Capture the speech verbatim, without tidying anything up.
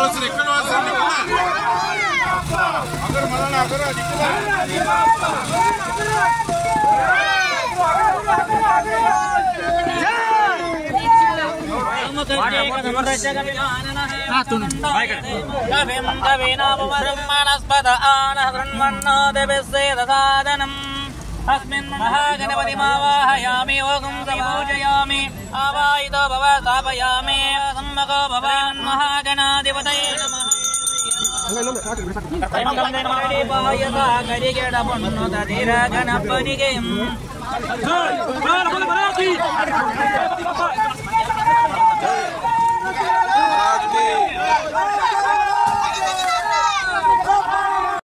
अस्मिन् महागणपति मावाहयामि ओगं समपूजयामि आवाहितो भव स्थापयामि सम्मको भव महागणाधिपतये नमः गणपतिगे